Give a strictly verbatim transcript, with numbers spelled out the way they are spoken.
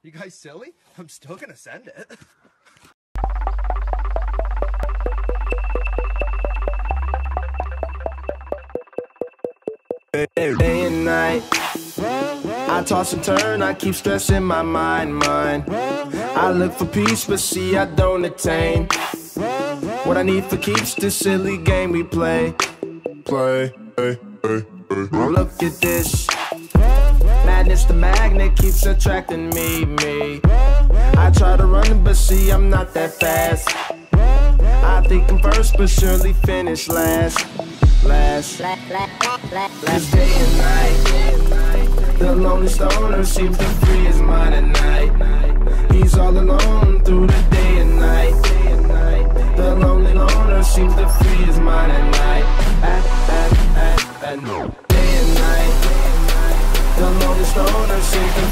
You guys silly? I'm still gonna send it. Day and night, I toss and turn, I keep stressing my mind, mind. I look for peace, but see I don't attain what I need for keeps this silly game we play. Play, hey, hey, hey. Look at this madness, the magnet keeps attracting me, me. I try to run, but see I'm not that fast. I think I'm first, but surely finish last. Last, last day and night, the lonely stoner seems to free his mind at night. He's all alone through the day and night. The lonely loner seems to free his mind at night. At, at, at, at, no. Day and night, the lonely stoner seems to